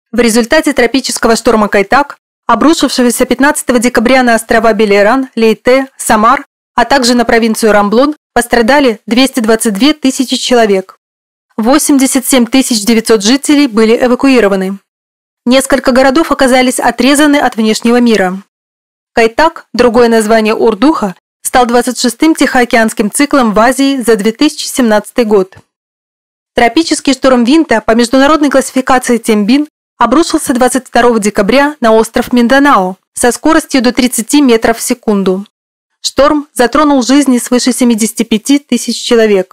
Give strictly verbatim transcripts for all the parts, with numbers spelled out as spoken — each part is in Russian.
В результате тропического шторма Кайтак, обрушившегося пятнадцатого декабря на острова Белеран, Лейте, Самар, а также на провинцию Рамблон, пострадали двести двадцать две тысячи человек. восемьдесят семь тысяч девятьсот жителей были эвакуированы. Несколько городов оказались отрезаны от внешнего мира. Кайтак, другое название Урдуха, стал двадцать шестым Тихоокеанским циклом в Азии за две тысячи семнадцатый год. Тропический шторм Винта по международной классификации Тембин обрушился двадцать второго декабря на остров Минданао со скоростью до тридцати метров в секунду. Шторм затронул жизни свыше семидесяти пяти тысяч человек.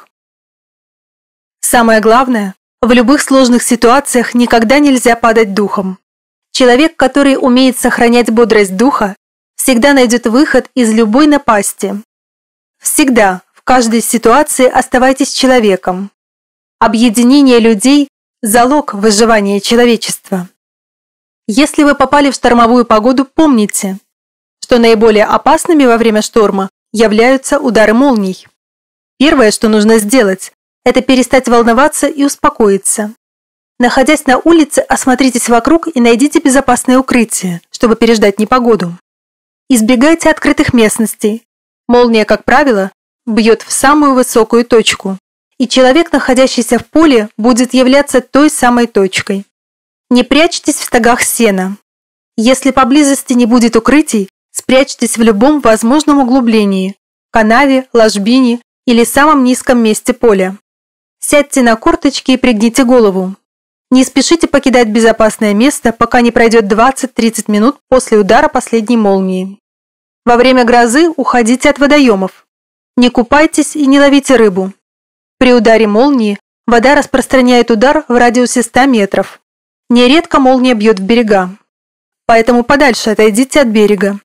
Самое главное, в любых сложных ситуациях никогда нельзя падать духом. Человек, который умеет сохранять бодрость духа, всегда найдет выход из любой напасти. Всегда, в каждой ситуации оставайтесь человеком. Объединение людей – залог выживания человечества. Если вы попали в штормовую погоду, помните, что наиболее опасными во время шторма являются удары молний. Первое, что нужно сделать, это перестать волноваться и успокоиться. Находясь на улице, осмотритесь вокруг и найдите безопасное укрытие, чтобы переждать непогоду. Избегайте открытых местностей. Молния, как правило, бьет в самую высокую точку, и человек, находящийся в поле, будет являться той самой точкой. Не прячьтесь в стогах сена. Если поблизости не будет укрытий, спрячьтесь в любом возможном углублении – канаве, ложбине или самом низком месте поля. Сядьте на корточки и пригните голову. Не спешите покидать безопасное место, пока не пройдет двадцать-тридцать минут после удара последней молнии. Во время грозы уходите от водоемов. Не купайтесь и не ловите рыбу. При ударе молнии вода распространяет удар в радиусе ста метров. Нередко молния бьет в берега. Поэтому подальше отойдите от берега.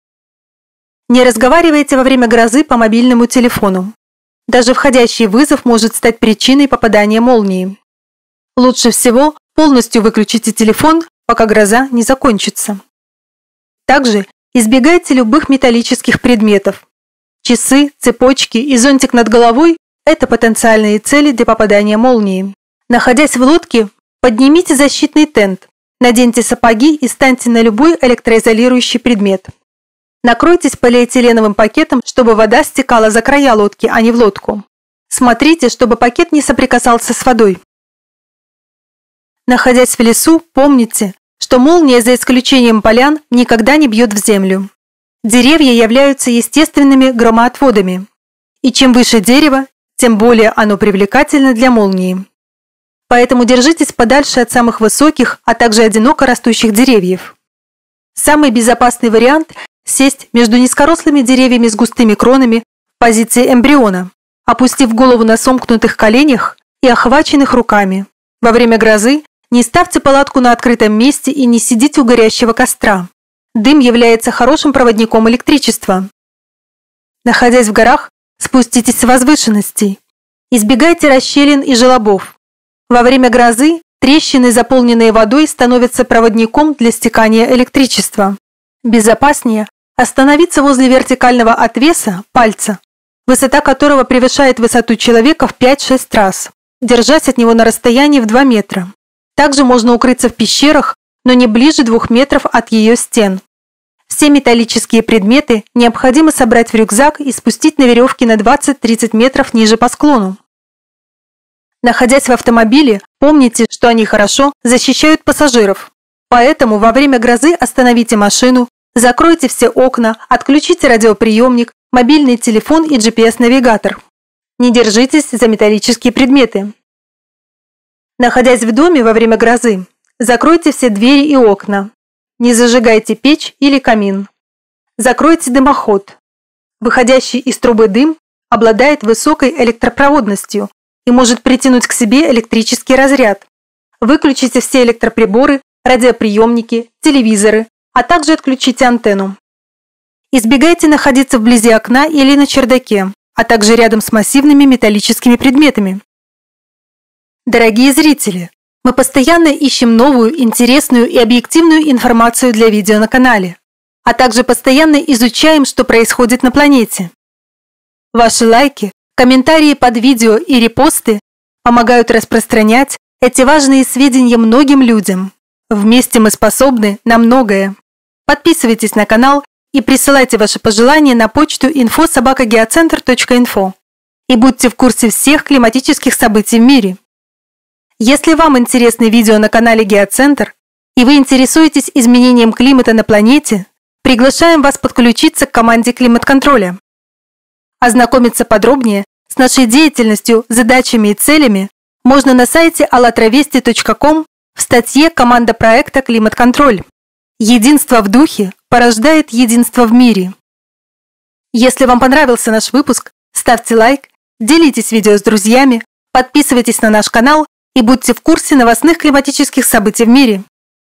Не разговаривайте во время грозы по мобильному телефону. Даже входящий вызов может стать причиной попадания молнии. Лучше всего полностью выключите телефон, пока гроза не закончится. Также избегайте любых металлических предметов. Часы, цепочки и зонтик над головой – это потенциальные цели для попадания молнии. Находясь в лодке, поднимите защитный тент, наденьте сапоги и станьте на любой электроизолирующий предмет. Накройтесь полиэтиленовым пакетом, чтобы вода стекала за края лодки, а не в лодку. Смотрите, чтобы пакет не соприкасался с водой. Находясь в лесу, помните, что молния, за исключением полян, никогда не бьет в землю. Деревья являются естественными громоотводами. И чем выше дерево, тем более оно привлекательно для молнии. Поэтому держитесь подальше от самых высоких, а также одиноко растущих деревьев. Самый безопасный вариант – сесть между низкорослыми деревьями с густыми кронами в позиции эмбриона, опустив голову на сомкнутых коленях и охваченных руками. Во время грозы не ставьте палатку на открытом месте и не сидите у горящего костра. Дым является хорошим проводником электричества. Находясь в горах, спуститесь с возвышенностей. Избегайте расщелин и желобов. Во время грозы трещины, заполненные водой, становятся проводником для стекания электричества. Безопаснее остановиться возле вертикального отвеса, пальца, высота которого превышает высоту человека в пять-шесть раз, держась от него на расстоянии в два метра. Также можно укрыться в пещерах, но не ближе двух метров от ее стен. Все металлические предметы необходимо собрать в рюкзак и спустить на веревке на двадцать-тридцать метров ниже по склону. Находясь в автомобиле, помните, что они хорошо защищают пассажиров. Поэтому во время грозы остановите машину, закройте все окна, отключите радиоприемник, мобильный телефон и джи пи эс-навигатор. Не держитесь за металлические предметы. Находясь в доме во время грозы, закройте все двери и окна. Не зажигайте печь или камин. Закройте дымоход. Выходящий из трубы дым обладает высокой электропроводностью и может притянуть к себе электрический разряд. Выключите все электроприборы, радиоприемники, телевизоры, а также отключите антенну. Избегайте находиться вблизи окна или на чердаке, а также рядом с массивными металлическими предметами. Дорогие зрители, мы постоянно ищем новую, интересную и объективную информацию для видео на канале, а также постоянно изучаем, что происходит на планете. Ваши лайки, комментарии под видео и репосты помогают распространять эти важные сведения многим людям. Вместе мы способны на многое. Подписывайтесь на канал и присылайте ваши пожелания на почту инфо собака геоцентр точка инфо. И будьте в курсе всех климатических событий в мире. Если вам интересны видео на канале Геоцентр и вы интересуетесь изменением климата на планете, приглашаем вас подключиться к команде климат-контроля. Ознакомиться подробнее с нашей деятельностью, задачами и целями можно на сайте алатравести точка ком в статье «Команда проекта «Климат-контроль». Единство в духе порождает единство в мире. Если вам понравился наш выпуск, ставьте лайк, делитесь видео с друзьями, подписывайтесь на наш канал и будьте в курсе новостных климатических событий в мире.